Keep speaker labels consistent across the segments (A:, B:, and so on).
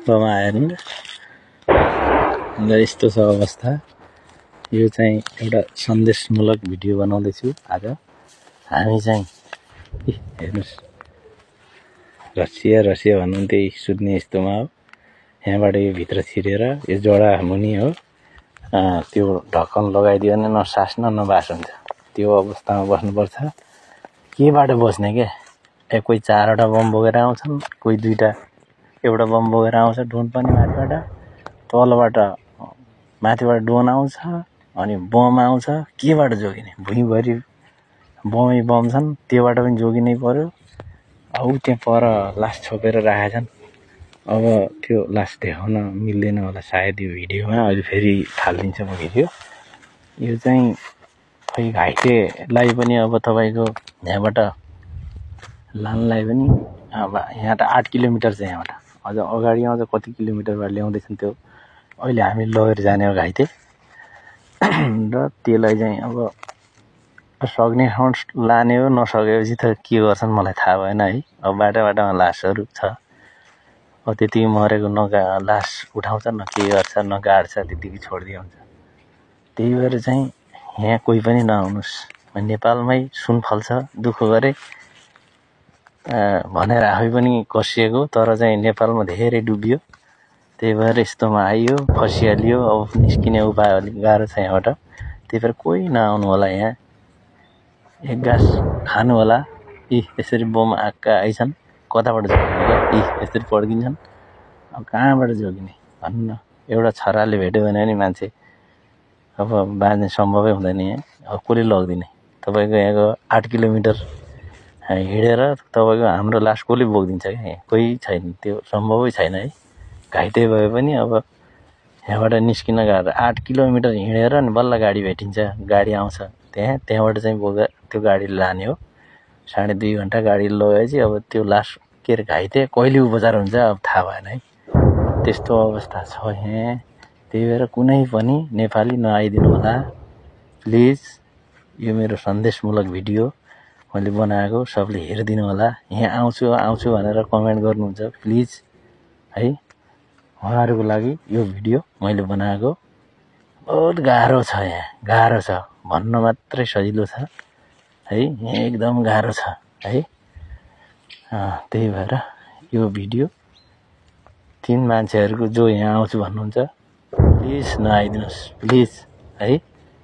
A: बमा आएर नि र यस्तो छ अवस्था। यो चाहिँ एउटा सन्देशमूलक भिडियो बनाउँदैछु आज। हामी चाहिँ हेर्नुस्, रसिया रसिया भन्नुहुन्थ्यो, सुत्ने यस्तोमा हो। यहाँबाट यो भित्र छिरेर यो जडा मुनि हो, त्यो ढक्कन लगाइदियो भने न सास न बास हुन्छ। त्यो अवस्थामा बस्नुपर्छ। केबाट बस्ने के? कोही 4वटा बम बोकेर आउँछन्, कोही 2टा, एउटा बम बोकेर आउँछ ड्रोन पनि माथिबाट, तलबाट माथिबाट ड्रोन आउँछ, अनि बम आउँछ। केबाट जोगिने? भुइँभरि बमै बम छन्, त्योबाट पनि जोगिनै पर्यो। अब त्यहाँ पर लास छोपेर राखेका छन्। अब त्यो लास देखाउन मिल्दैन होला सायद यो भिडियोमा। अहिले फेरि थालिदिन्छ म भिडियो। यो चाहिँ खै घाइतेलाई पनि अब तपाईँको यहाँबाट लानलाई पनि अब यहाँ त 8 किलोमिटर छ यहाँबाट। अझ अगाडि आउँछ कति किलोमिटरबाट ल्याउँदैछन् त्यो। अहिले हामी लगेर जाने हो घाइते। र त्यसलाई चाहिँ अब सक्ने ठाउँ लाने हो, नसकेपछि त के गर्छन् मलाई थाहा भएन है। अब बाटामा लासहरू छ। अब त्यतिकै मरेको न लास उठाउँछ, न के गर्छ, न गाड्छ, त्यतिकै छोडिदियो हुन्छ। त्यही भएर चाहिँ यहाँ कोही पनि नआउनुहोस्। नेपालमै सुन फल्छ, दुःख गरे भनेर आफै पनि कसिएको, तर चाहिँ नेपालमा धेरै डुबियो। त्यही भएर यस्तोमा आइयो, फसिहालियो। अब निस्किने उपाय अलिक गाह्रो छ यहाँबाट। त्यही भएर कोही नआउनु होला यहाँ। एक गाँस खानु होला। यसरी बम आएका आइछन्, कताबाट जोगिने क्या? यसरी पड्किन्छन्। अब कहाँबाट जोगिने भन्नु न? एउटा छराले भेट्यो भने नि मान्छे अब बाँच्ने सम्भवै हुँदैन यहाँ। अब कसले लगिदिने? तपाईँको यहाँको 8 किलोमिटर हिँडेर तपाईँको हाम्रो लास कसले बोकिदिन्छ क्या? यहाँ कोही छैन, त्यो सम्भवै छैन है। घाइते भए पनि अब यहाँबाट निस्किन गाह्रो। 8 किलोमिटर हिँडेर नि बल्ल गाडी भेटिन्छ, गाडी आउँछ त्यहाँबाट चाहिँ बोकेर त्यो गाडीले लाने हो। 2.5 घन्टा गाडी लगेपछि अब त्यो लास के अरे घाइते कहिले उपचार हुन्छ अब थाहा भएन है। त्यस्तो अवस्था छ यहाँ। त्यही भएर कुनै पनि नेपाली नआइदिनु होला प्लिज। यो मेरो सन्देशमूलक भिडियो मैले बनाएको, सबले हेरिदिनु होला। यहाँ आउँछु भनेर कमेन्ट गर्नुहुन्छ प्लिज है। उहाँहरूको लागि यो भिडियो मैले बनाएको। बहुत गाह्रो छ यहाँ, गाह्रो छ भन्न मात्रै सजिलो छ है। यहाँ एकदम गाह्रो छ है। त्यही भएर यो भिडियो 3 मान्छेहरूको जो यहाँ आउँछु भन्नुहुन्छ प्लिज नआइदिनुहोस् प्लिज है।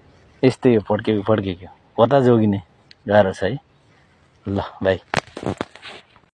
A: यस्तै हो, पड्केको कता जोगिने गाह्रो छ है। ल बाई।